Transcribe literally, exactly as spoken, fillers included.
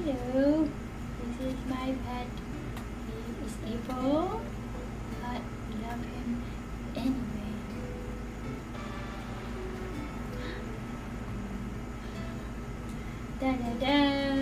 Hello, this is my pet. He is evil, but love him anyway. Da da da.